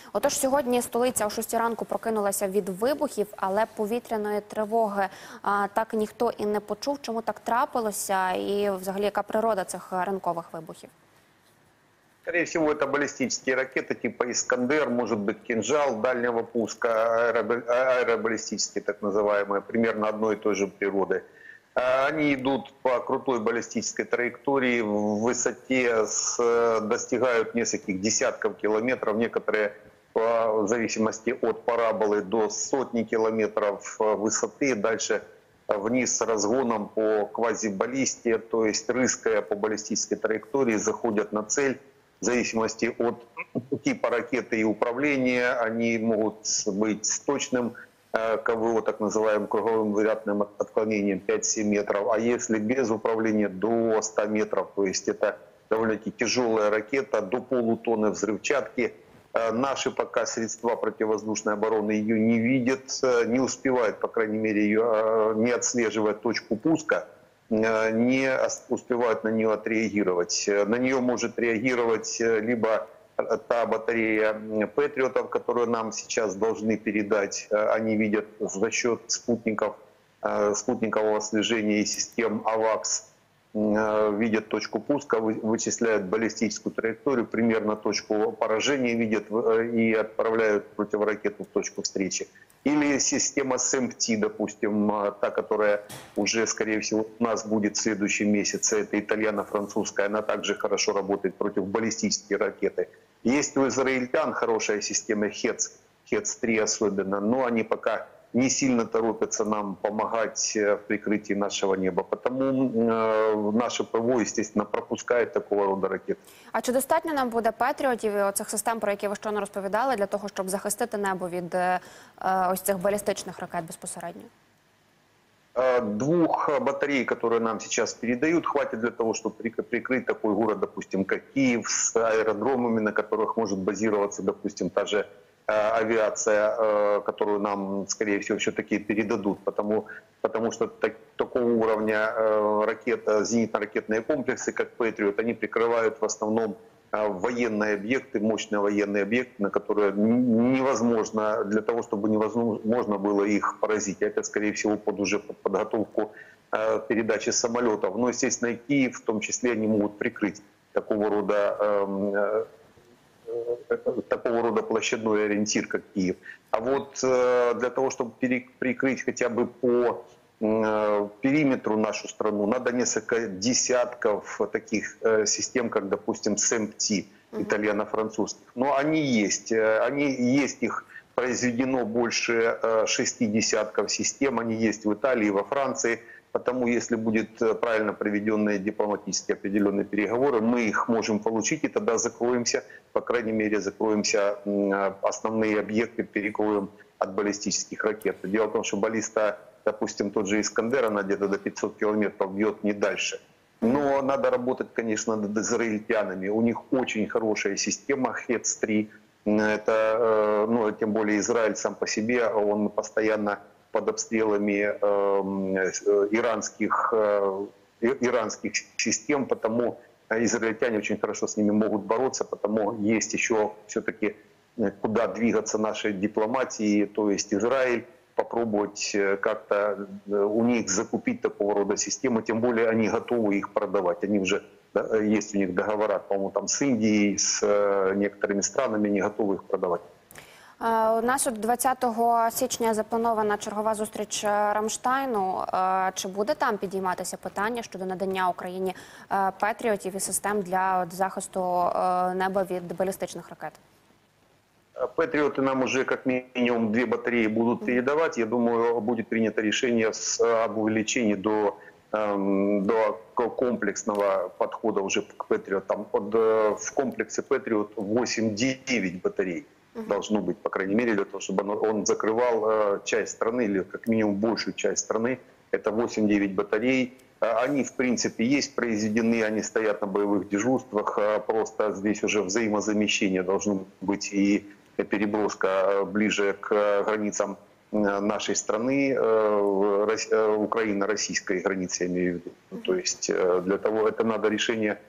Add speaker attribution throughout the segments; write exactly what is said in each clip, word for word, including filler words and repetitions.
Speaker 1: Отож, сьогодні столиця о шостій ранку прокинулася від вибухів, але повітряної тривоги а, так ніхто і не почув. Чому так трапилося і взагалі яка природа цих ранкових вибухів?
Speaker 2: Скорее всего, это баллистические ракеты типа «Искандер», может быть, «Кинжал» дальнего пуска, аэробаллистические так называемые, примерно одной и той же природы. Они идут по крутой баллистической траектории, в высоте с, достигают нескольких десятков километров, некоторые в зависимости от параболы до сотни километров высоты, дальше вниз с разгоном по квазибаллисте, то есть рыская по баллистической траектории, заходят на цель. В зависимости от типа ракеты и управления они могут быть с точным КВО, так называемым круговым вариантным отклонением пять-семь метров, а если без управления до ста метров, то есть это довольно-таки тяжелая ракета, до полутонны взрывчатки. Наши пока средства противовоздушной обороны ее не видят, не успевают, по крайней мере, ее не отслеживать точку пуска, не успевают на нее отреагировать. На нее может реагировать либо та батарея патриотов, которую нам сейчас должны передать. Они видят за счет спутников, спутникового слежения и систем АВАКС, видят точку пуска, вычисляют баллистическую траекторию, примерно точку поражения видят и отправляют противоракету в точку встречи. Или система СЭМПТИ, допустим, та, которая уже, скорее всего, у нас будет в следующем месяце, это итальяно-французская, она также хорошо работает против баллистической ракеты. Есть у израильтян хорошая система ХЕЦ, ХЕЦ три особенно, но они пока не сильно торопятся нам помогать в прикрытии нашего неба. Потому э, наше ПВО, естественно, пропускает такого рода ракети.
Speaker 1: А чи достатньо нам буде патріотів і оцих систем, про які ви щойно розповідали, для того, щоб захистити небо від е, ось цих балістичних ракет безпосередньо?
Speaker 2: Двух батарей, которые нам сейчас передают, хватит для того, чтобы прикрыть такой город, допустим, как Киев, с аэродромами, на которых может базироваться, допустим, та же авиация, которую нам, скорее всего, все-таки передадут, потому, потому что так, такого уровня ракет, зенитно-ракетные комплексы, как «Патриот», они прикрывают в основном военные объекты, мощные военные объекты, на которые невозможно, для того, чтобы невозможно было их поразить. Это, скорее всего, под уже под подготовку передачи самолетов. Но, естественно, и Киев, в том числе, они могут прикрыть такого рода такого рода площадной ориентир, как Киев. А вот для того, чтобы прикрыть хотя бы по периметру нашу страну, надо несколько десятков таких систем, как, допустим, СЭМПТИ, итальяно-французских. Но они есть. Они есть, их произведено больше шести десятков систем. Они есть в Италии, во Франции. Потому если будет правильно проведенные дипломатические определенные переговоры, мы их можем получить, и тогда закроемся, по крайней мере, закроемся, основные объекты перекроем от баллистических ракет. Дело в том, что баллиста, допустим, тот же «Искандер», она где-то до пятисот километров бьет, не дальше. Но надо работать, конечно, над израильтянами. У них очень хорошая система ХЕЦ три. Это, ну, тем более Израиль сам по себе, он постоянно под обстрелами э, иранских, э, иранских систем, потому израильтяне очень хорошо с ними могут бороться, потому есть еще все-таки куда двигаться нашей дипломатии, то есть Израиль, попробовать как-то у них закупить такого рода системы, тем более они готовы их продавать, они уже, да, есть у них договора, по-моему, там с Индией, с некоторыми странами, они готовы их продавать.
Speaker 1: У нас от двадцятого січня запланована чергова зустріч Рамштайну. Чи буде там підійматися питання щодо надання Україні патріотів і систем для захисту неба від балістичних ракет?
Speaker 2: Патриоты нам уже как минимум две батареи будут передавать. Я думаю, будет принято решение об увеличении до, до комплексного подхода уже к патриотам. В комплексе Патриот восемь-девять батарей должно быть, по крайней мере, для того, чтобы он, он закрывал э, часть страны, или как минимум большую часть страны. Это восемь-девять батарей. Они, в принципе, есть произведены, они стоят на боевых дежурствах. Просто здесь уже взаимозамещение должно быть и переброска ближе к границам нашей страны, Украино-российской границы, я имею в виду. То есть для того это надо решение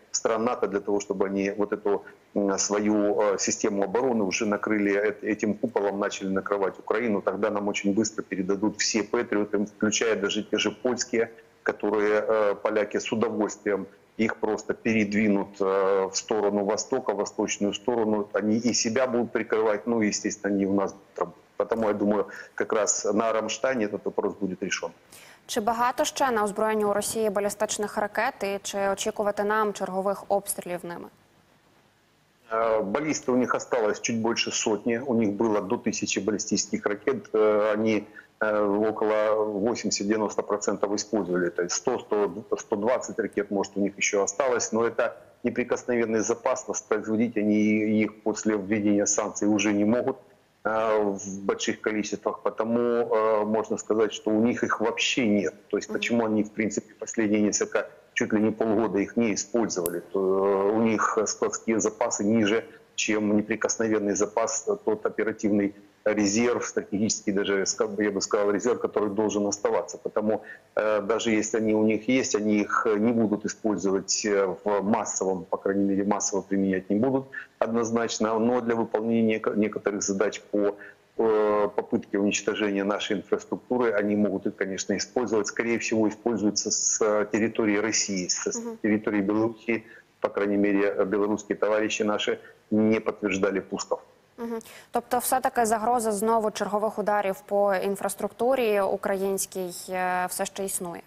Speaker 2: стран НАТО для того, чтобы они вот эту свою систему обороны уже накрыли этим куполом, начали накрывать Украину. Тогда нам очень быстро передадут все патриоты, включая даже те же польские, которые поляки с удовольствием их просто передвинут в сторону Востока, в восточную сторону. Они и себя будут прикрывать, ну и, естественно, они у нас будут работать. Потому, я думаю, как раз на Рамштайні этот вопрос будет решен.
Speaker 1: Чи багато ще на озброєнні у Росії балістичних ракет і чи очікувати нам чергових обстрілів ними?
Speaker 2: Баллисты у них осталось чуть больше сотни. У них было до тысячи баллистических ракет. Они около восемьдесят-девяносто процентов использовали. То есть сто-сто двадцать ракет, может, у них еще осталось. Но это неприкосновенный запас. Воспроизводить они их после введения санкций уже не могут в больших количествах. Потому можно сказать, что у них их вообще нет. То есть почему они, в принципе, последние несколько, чуть ли не полгода их не использовали. То у них складские запасы ниже, чем неприкосновенный запас, тот оперативный резерв, стратегический даже, я бы сказал, резерв, который должен оставаться. Потому э, даже если они у них есть, они их не будут использовать в массовом, по крайней мере, массово применять не будут однозначно, но для выполнения некоторых задач по э, попытке уничтожения нашей инфраструктуры они могут их, конечно, использовать. Скорее всего, используются с территории России, с территории Беларуси. По крайней мере, белорусские товарищи наши не подтверждали пусков.
Speaker 1: Угу. Тобто все-таки загроза знову чергових ударів по інфраструктурі українській все ще існує?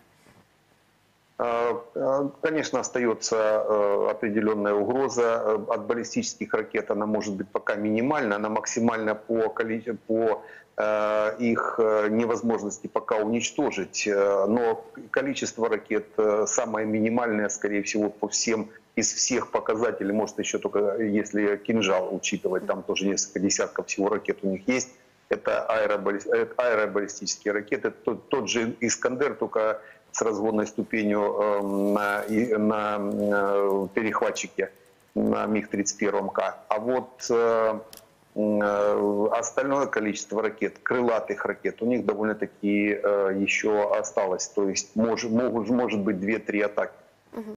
Speaker 2: Конечно, остается определенная угроза. От баллистических ракет она может быть пока минимальна, она максимальна по, по их невозможности пока уничтожить. Но количество ракет самое минимальное, скорее всего, по всем из всех показателей, может еще только если кинжал учитывать, там тоже несколько десятков всего ракет у них есть. Это аэробаллистические ракеты. Тот, тот же «Искандер», только с разгонной ступенью э, на, на э, перехватчике на миг тридцать один К. А вот э, э, остальное количество ракет, крылатых ракет, у них довольно-таки э, еще осталось. То есть мож, может, может быть две-три атаки.